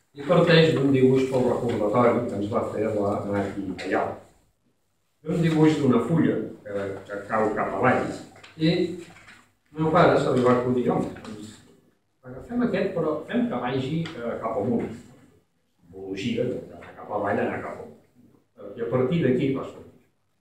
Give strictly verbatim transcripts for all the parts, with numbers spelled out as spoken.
i parteix d'un dibuix pel recordatori que ens va fer la Nati Ayala. Un dibuix d'una fulla que, que cau cap avall i el meu pare se li va acudir, home, doncs agafem aquest però fem que vagi eh, cap amunt. Simbologia d'anar cap avall, anar cap amunt. I a partir d'aquí va sortir.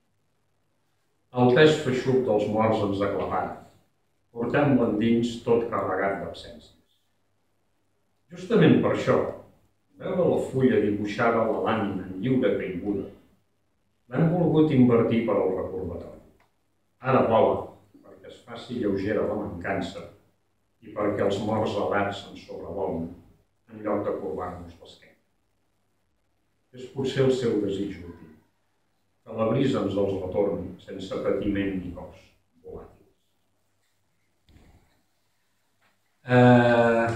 El pes feixuc dels morts ens aclapara. Portem-lo endins tot carregat d'absències. Justament per això, veure la fulla dibuixada a la làmina en lliure caiguda, l'hem volgut invertir per al recordatori. Ara vola, perquè es faci lleugera la mancança i perquè els morts alats ens sobrevolen en lloc de corbar-nos l'esquena. És potser el seu desig últim, que la brisa ens els retorni sense patiment ni cos, volàtils. Eh...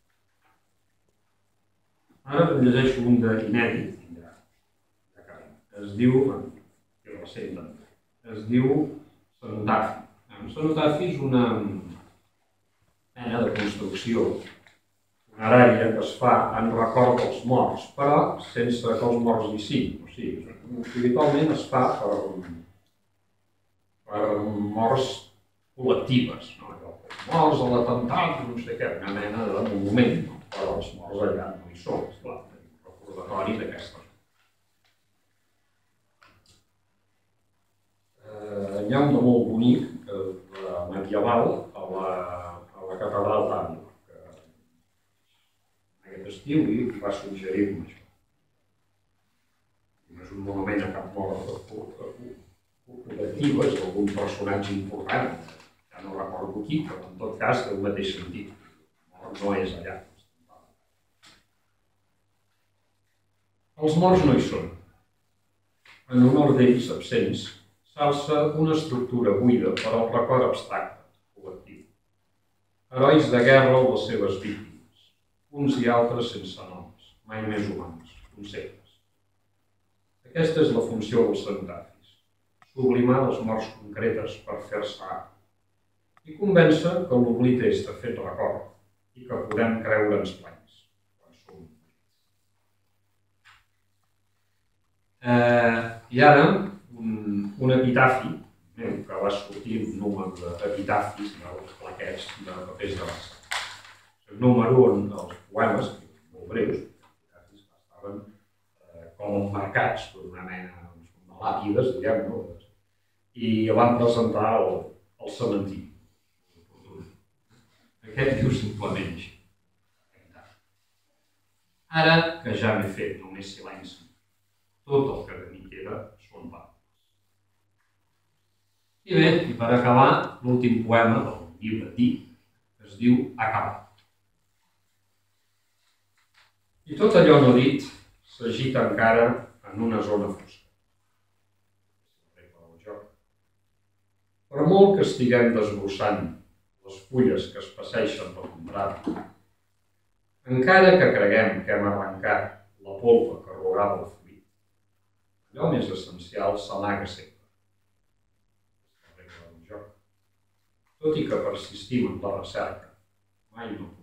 Ara en llegeixo un d'inèdit, es diu, que recent, es diu cenotafi. Un cenotafi és una mena de construcció funerària que es fa en record dels morts, però sense que els morts hi siguin. O sigui, habitualment es fa per, per morts col·lectives, no? Els morts a l'atemptat, no sé què, una mena de monument, no? Però els morts allà no hi són, esclar, un recordatori d'aquesta. Eh, hi ha un de molt bonic, de medieval, a la, a la catedral d'Àvila, que en aquest estiu i va suggerir-me això. No és un monument a cap mort col·lectiva, és algun personatge important, ja no recordo qui, però en tot cas té el mateix sentit. No és allà. Els morts no hi són. En honor d'ells absents, s'alça una estructura buida per al record abstracte, col·lectiu. Herois de guerra o les seves víctimes, uns i altres sense noms, mai més humans, conceptes. Aquesta és la funció dels cenotafis, sublimar les morts concretes per fer-se art i convèncer que l'oblit és de fet record i que podem creure'ns plens quan som. Eh, I ara, un, un epitafi, eh, que va sortir un número d'epitafis, dels plaquets de papers de bassa. El número on els poemes, molt breus, epitafis que estaven eh, com emmarcats per una mena de làpides, diguem-ne, i el van presentar al, al cementiri. Aquest diu simplement així. Ara que ja m'he fet només silenci, tot el que de mi queda són paraules. I bé, i per acabar, l'últim poema del llibre dit, es diu Acabar. I tot allò no dit s'agita encara en una zona fosca. Per molt que estiguem desbrossant les fulles que es passeixen per l'ombrat, encara que creguem que hem arrencat la polpa que arrugava el fruit, allò més essencial s'amaga sempre. Tot i que persistim en la recerca, mai no.